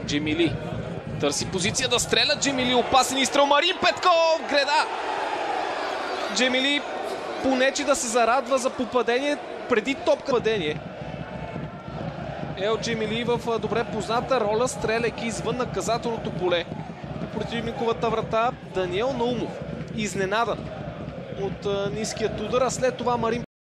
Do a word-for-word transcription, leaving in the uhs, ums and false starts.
Джемили търси позиция да стреля. Джемили опасен изстрел. Марин Петков греда. Джемили понече да се зарадва за попадение преди топка падение. Ел Джемили в добре позната роля, стреляйки извън наказателното поле по противниковата врата. Даниел Наумов изненадан от ниският удар, а след това Марин